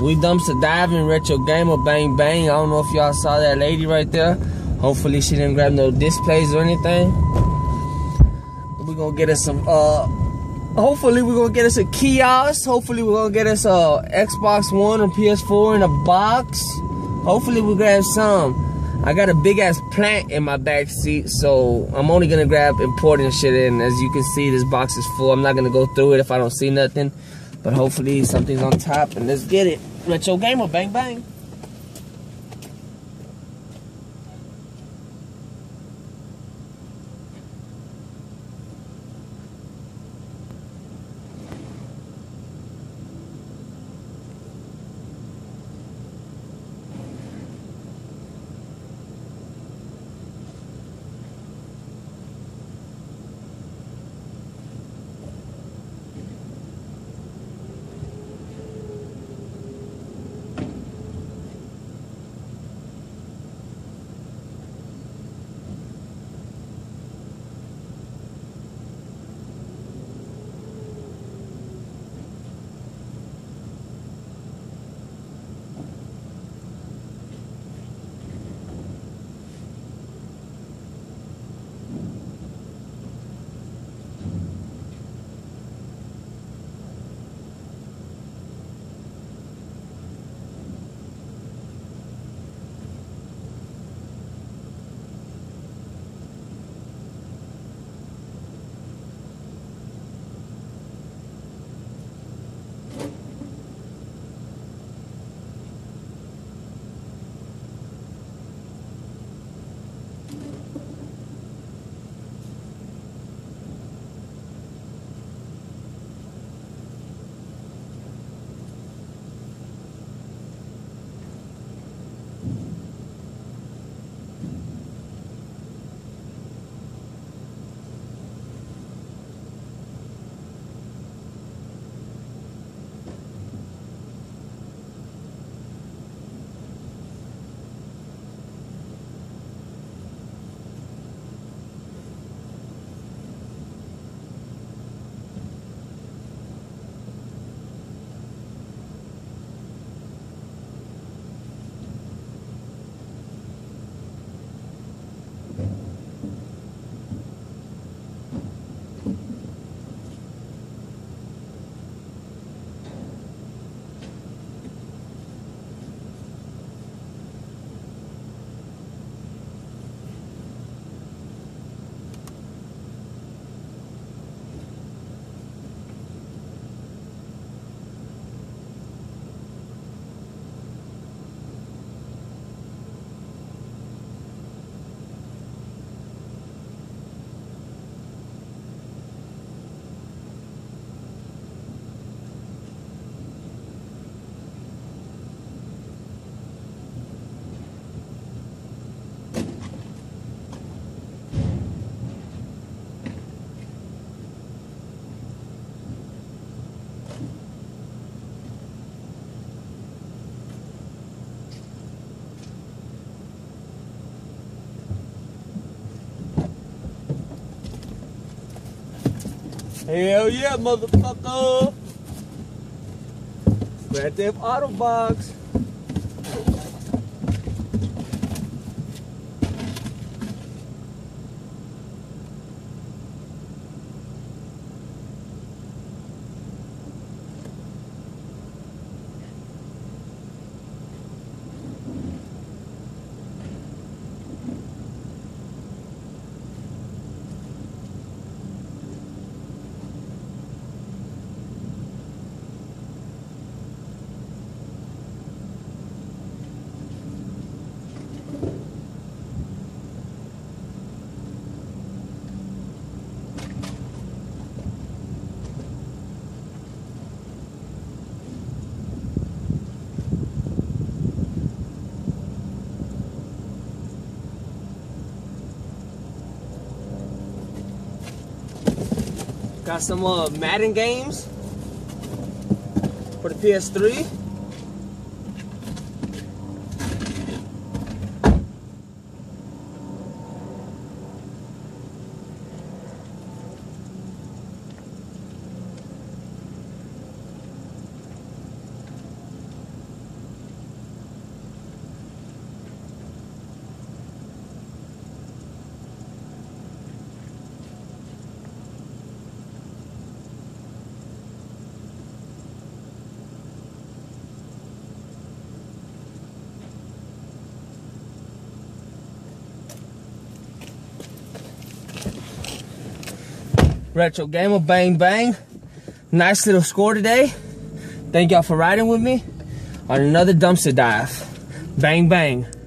We dumpster diving, retro gamer, bang bang. I don't know if y'all saw that lady right there. Hopefully she didn't grab no displays or anything. We're gonna get us some, hopefully we're gonna get us a kiosk. Hopefully we're gonna get us a Xbox One or PS4 in a box. Hopefully we grab some. I got a big ass plant in my back seat, so I'm only gonna grab important shit in. As you can see, this box is full. I'm not gonna go through it if I don't see nothing. But hopefully something's on top, and let's get it. Retro gamer, bang bang. Hell yeah, motherfucker! Grand Theft Auto box. Got some Madden games for the PS3. Retro Gamer Bang Bang. Nice little score today. Thank y'all for riding with me on another dumpster dive. Bang bang.